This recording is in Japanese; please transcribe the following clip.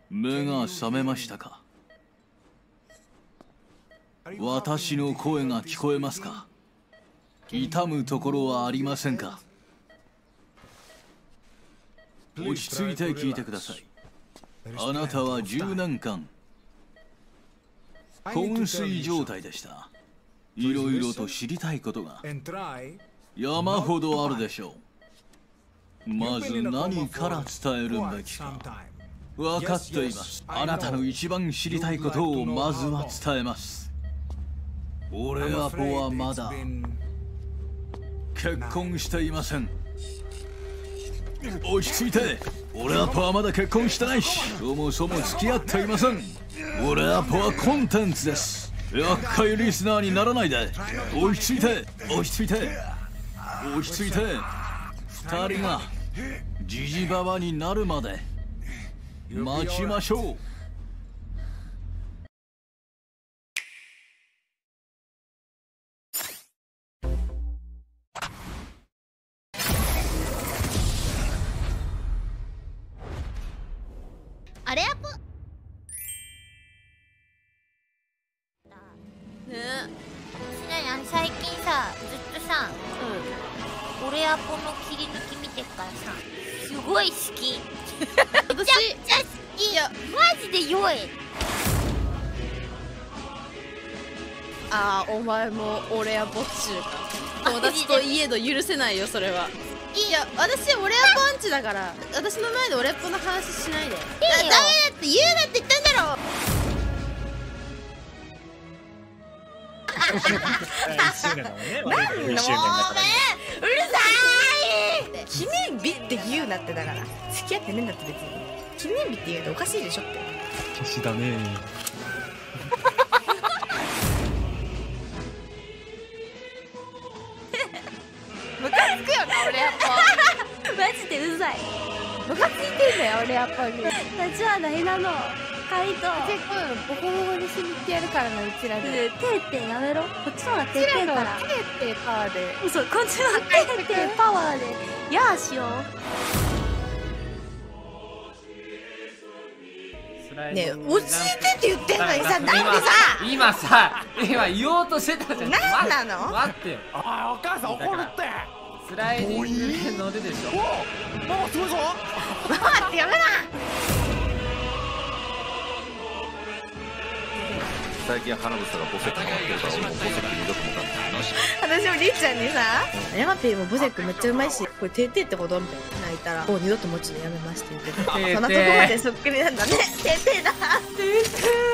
目が覚めましたか。私の声が聞こえますか。痛むところはありませんか。落ち着いて聞いてください。あなたは10年間昏睡状態でした。いろいろと知りたいことが山ほどあるでしょう。まず何から伝えるべきか。分かっています。あなたの一番知りたいことをまずは伝えます。オレアポはまだ結婚していません。落ち着いて。オレアポはまだ結婚してないし、そもそも付き合っていません。オレアポはコンテンツです。厄介リスナーにならないで。落ち着いて、落ち着いて、落ち着いて。二人がジジババになるまで待ちましょう。 あれやっぱ最近さ、ずっとさ、オレアポの切り抜き見てっからさ、すごい好き。めちゃくちゃ好き。いやマジで弱い。 ああ、お前もオレアポっちゅうか。友達といえど許せないよ、それは。いや、私オレアポアンチだから、私の前でオレアポの話しないで。ダメだって言うなって言ったんだろ。 なんのもうね、うるさい。記念日って言うなってだから。付き合ってねえんだって別に。記念日って言うとおかしいでしょって。 年だね。 ムカつくよな俺やっぱ。マジでうざい。ムカついてんだよ俺やっぱり。立ちはないなの。カイト結構ボコボコにしに行ってやるからなうちらで。手ってやめろ。こっちの方が手ってから。手ってパワーで。嘘、こっちの手ってパワーで。やあしよう。ねえ、落ち着いてって言ってんのにさ、なんでさ。 今言おうとしてたじゃん。 なんなの？ 待ってよ。 ああ、お母さん怒るって。 スライディングで乗るでしょ。 ママすごいぞ。 ママってやめな。 最近花房がボセックハマってるから俺もボセック二度ともかんない。 私もりっちゃんにさ、ヤマピーもボセックめっちゃうまいし、これテーテーってことみたいな泣いたら、もう二度と持つのやめますって言ってた。そんなとこまでそっくりなんだね。テーテーだ。テーテー。